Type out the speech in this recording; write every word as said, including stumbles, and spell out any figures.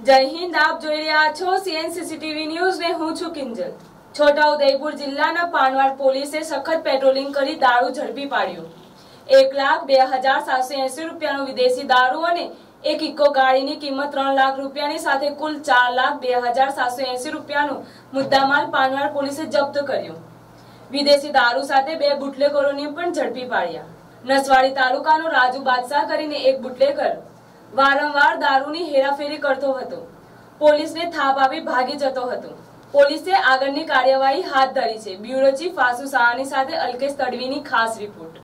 જય હિન્દ, આપ જોઈ રહ્યા છો સીએન સીસીટીવી ન્યૂઝ ને હું છું કિંજલ। છોટાઉદેપુર જિલ્લાના પાનવાડ પોલીસે સખત પેટ્રોલિંગ કરી દારૂ ઝડપી પાડ્યો। એક લાખ બે હજાર સાતસો એસી રૂપિયાનો વિદેશી દારૂ અને એક ઇકો ગાડીની કિંમત ત્રણ લાખ રૂપિયાની સાથે કુલ ચાર લાખ બે હજાર સાતસો એસી રૂપિયાનો મુદ્દામાલ પાનવાડ પોલીસે જપ્ત કર્યો। વિદેશી દારૂ સાથે બે બુટલેગરોને પણ ઝડપી પાડ્યા। નસવાડી તાલુકાનો રાજુ બાદશાહ કરીને એક બુટલેગર વારંવાર દારૂની હેરાફેરી કરતો હતો। પોલીસને થાપ આપી ભાગી જતો હતો। પોલીસે આગળની કાર્યવાહી હાથ ધરી છે। બ્યુરો ચીફ વાસુ સાહાની સાથે અલ્કેશ તડવીની ખાસ રિપોર્ટ।